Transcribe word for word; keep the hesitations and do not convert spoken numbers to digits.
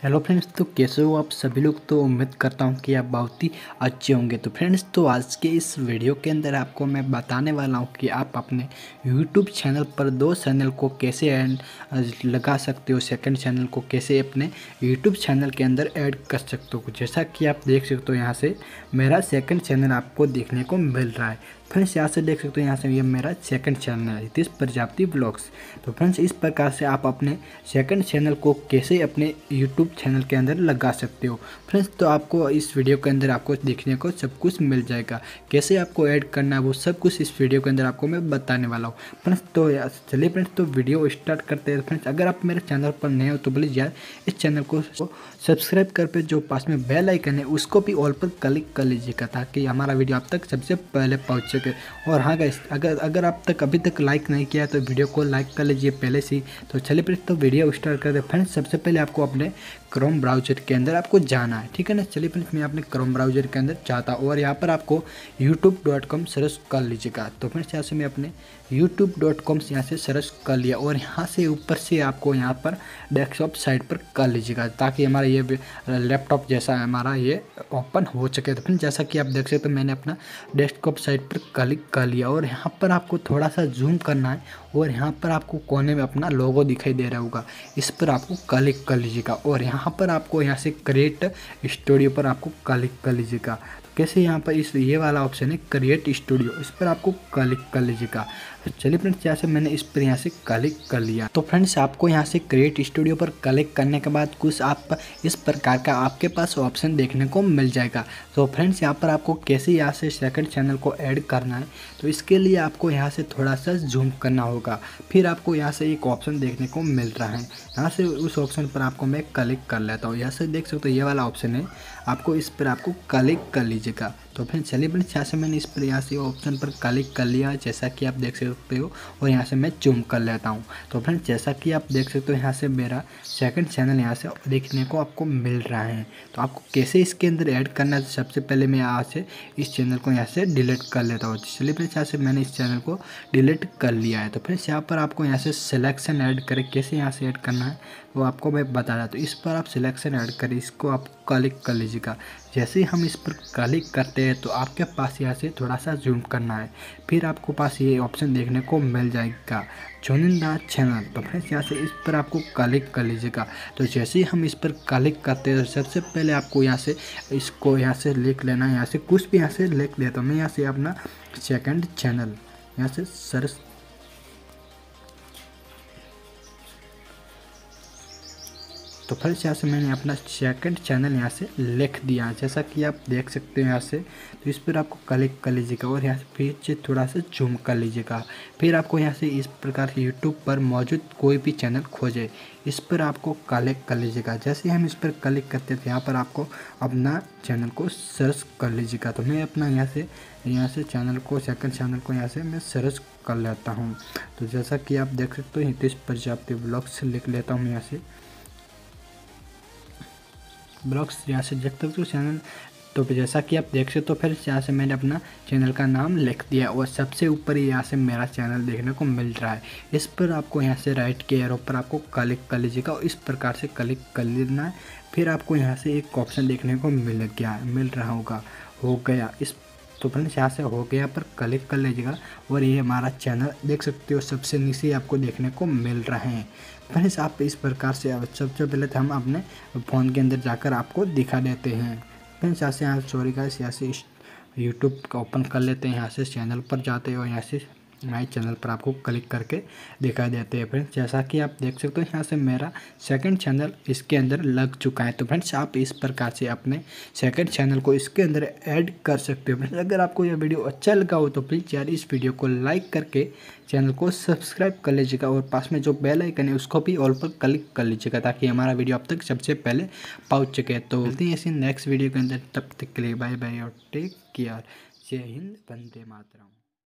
Hello friends, तो कैसे हो आप सभी लोग। तो उम्मीद करता हूँ कि आप बहुत ही अच्छे होंगे। तो फ्रेंड्स, तो आज के इस वीडियो के अंदर आपको मैं बताने वाला हूँ कि आप अपने यूट्यूब चैनल पर दो चैनल को कैसे ऐड लगा सकते हो, सेकंड चैनल को कैसे अपने यूट्यूब चैनल के अंदर ऐड कर सकते हो। जैसा कि आप देख सकते हो, यहाँ से मेरा सेकंड चैनल आपको देखने को मिल रहा है। फ्रेंड्स, यहाँ से देख सकते हो, यहाँ से ये मेरा सेकंड चैनल है, हितेश प्रजापति ब्लॉग्स। तो फ्रेंड्स, इस प्रकार से आप अपने सेकंड चैनल को कैसे अपने यूट्यूब चैनल के अंदर लगा सकते हो। फ्रेंड्स, तो आपको इस वीडियो के अंदर आपको देखने को सब कुछ मिल जाएगा। कैसे आपको ऐड करना है वो सब कुछ इस वीडियो के अंदर आपको मैं बताने वाला हूँ। फ्रेंड्स, तो चलिए फ्रेंड्स, तो वीडियो स्टार्ट करते हैं। फ्रेंड्स, अगर आप मेरे चैनल पर नए हो तो प्लीज़ यार इस चैनल को सब्सक्राइब कर पे जो पास में बेल आइकन है उसको भी ऑल पर क्लिक कर लीजिएगा, ताकि हमारा वीडियो आप तक सबसे पहले पहुँच सके। और हाँ गाइस, अगर अगर आप तक अभी तक लाइक नहीं किया तो वीडियो को लाइक कर लीजिए पहले से ही। तो चलिए फ्रेंड्स, तो वीडियो स्टार्ट करते हैं। फ्रेंड्स, सबसे पहले आपको अपने क्रोम ब्राउज़र के अंदर आपको जाना है, ठीक है ना। चलिए फ्रेंड्स, मैं अपने क्रोम ब्राउज़र के अंदर जाता हूँ और यहाँ पर आपको यूट्यूब डॉट कॉम सर्च कर लीजिएगा। तो फ्रेंड्स, यहाँ से मैं अपने यूट्यूब डॉट कॉम से यहाँ से सर्च कर लिया और यहाँ से ऊपर से आपको यहाँ पर डेस्कटॉप साइट पर कर लीजिएगा, ताकि हमारा ये लैपटॉप जैसा हमारा ये ओपन हो सके। तो फ्रेंड्स, जैसा कि आप देख सकते हो, मैंने अपना डेस्कटॉप साइट पर क्लिक कर लिया और यहाँ पर आपको थोड़ा सा जूम करना है और यहाँ पर आपको कोने में अपना लोगो दिखाई दे रहा होगा, इस पर आपको क्लिक कर लीजिएगा और यहाँ पर आपको यहाँ से क्रिएट स्टूडियो पर आपको क्लिक कर लीजिएगा। कैसे यहाँ पर इस ये वाला ऑप्शन है क्रिएट स्टूडियो, इस पर आपको क्लिक कर लीजिएगा। चलिए फ्रेंड्स, यहाँ से मैंने इस पर यहाँ से क्लिक कर लिया। तो फ्रेंड्स, आपको यहाँ से क्रिएट स्टूडियो पर क्लिक करने के बाद कुछ आप इस प्रकार का आपके पास ऑप्शन देखने को मिल जाएगा। तो फ्रेंड्स, यहाँ पर आपको कैसे यहाँ से सेकंड चैनल को ऐड करना है, तो इसके लिए आपको यहाँ से थोड़ा सा जूम करना होगा। फिर आपको यहाँ से एक ऑप्शन देखने को मिल रहा है, यहाँ से उस ऑप्शन पर आपको मैं क्लिक कर लेता हूँ। यहाँ से देख सकते हो ये वाला ऑप्शन है, आपको इस पर आपको क्लिक कर लीजिएगा। तो फिर चलिए फ्रेंड्स, यहाँ से मैंने इस पर यहाँ से ऑप्शन पर क्लिक कर लिया, जैसा कि आप देख सकते हो, और यहाँ से मैं जूम कर लेता हूँ। तो फ्रेंड्स, जैसा कि आप देख सकते हो, यहाँ से मेरा सेकंड चैनल यहाँ से देखने को आपको मिल रहा है। तो आपको कैसे इसके अंदर ऐड करना है, सबसे पहले मैं यहाँ से इस चैनल को यहाँ से डिलीट कर लेता हूँ। चलिए फ्रेंड्स, यहाँ से मैंने इस चैनल को डिलीट कर लिया है। तो फ्रेंड्स, यहाँ पर आपको यहाँ से सिलेक्शन ऐड करें, कैसे यहाँ से ऐड करना है वो आपको मैं बता रहा। तो इस पर आप सिलेक्शन ऐड करें, इसको आप क्लिक कर लीजिएगा। जैसे ही हम इस पर क्लिक करते हैं तो आपके पास यहाँ से थोड़ा सा जूम करना है, फिर आपको पास ये ऑप्शन देखने को मिल जाएगा चुनिंदा चैनल। तो फ्रेंड्स, यहाँ से इस पर आपको क्लिक कर लीजिएगा। तो जैसे ही हम इस पर क्लिक करते हैं तो सबसे पहले आपको यहाँ से इसको यहाँ से लिख लेना है, यहाँ से कुछ भी यहाँ से लिख लेता हूँ मैं। यहाँ से अपना सेकंड चैनल यहाँ से सर्च, तो फ्रेंड्स, यहाँ से मैंने अपना सेकंड चैनल यहाँ से लिख दिया, जैसा कि आप देख सकते हो यहाँ से। तो इस पर आपको क्लिक कर लीजिएगा और यहाँ से फिर से थोड़ा सा जूम कर लीजिएगा। फिर आपको यहाँ से इस प्रकार से यूट्यूब पर मौजूद कोई भी चैनल खोजे, इस पर आपको क्लिक कर लीजिएगा। जैसे हम इस पर क्लिक करते थे, यहाँ पर आपको अपना चैनल को सर्च कर लीजिएगा। तो मैं अपना यहाँ से यहाँ से चैनल को सेकंड चैनल को यहाँ से मैं सर्च कर लेता हूँ। तो जैसा कि आप देख सकते हो, हितेश प्रजापति ब्लॉग्स लिख लेता हूँ यहाँ से ब्लॉग्स, यहाँ से देख सकते हो चैनल। तो जैसा कि आप देख सकते हो, फिर यहाँ से मैंने अपना चैनल का नाम लिख दिया और सबसे ऊपर ही यहाँ से मेरा चैनल देखने को मिल रहा है। इस पर आपको यहाँ से राइट के एरो पर आपको क्लिक कर लीजिएगा और इस प्रकार से क्लिक कर लेना है। फिर आपको यहाँ से एक ऑप्शन देखने को मिल गया मिल रहा होगा हो गया इस तो फ्रेंड्स, यहाँ से हो गया पर क्लिक कर लीजिएगा और ये हमारा चैनल देख सकते हो सबसे नीचे आपको देखने को मिल रहा है। फ्रेंड्स, आप इस प्रकार से सबसे पहले तो हम अपने फ़ोन के अंदर जाकर आपको दिखा देते हैं। फ्रेंड्स, यहाँ से यहाँ सॉरी गाइस, यहाँ से यूट्यूब का ओपन कर लेते हैं, यहाँ से चैनल पर जाते हैं और यहाँ से माई चैनल पर आपको क्लिक करके दिखा देते हैं। फ्रेंड्स, जैसा कि आप देख सकते हो, यहाँ से मेरा सेकंड चैनल इसके अंदर लग चुका है। तो फ्रेंड्स, आप इस प्रकार से अपने सेकंड चैनल को इसके अंदर ऐड कर सकते हो। फ्रेंड्स, अगर आपको यह वीडियो अच्छा लगा हो तो प्लीज़ यार इस वीडियो को लाइक करके चैनल को सब्सक्राइब कर लीजिएगा और पास में जो बेल आइकन है उसको भी ऑल पर क्लिक कर लीजिएगा, ताकि हमारा वीडियो आप तक सबसे पहले पहुँच सके। तो मिलते हैं ऐसे नेक्स्ट वीडियो के अंदर, तब तक के लिए बाय बाय और टेक केयर। जय हिंद, वंदे मातरम।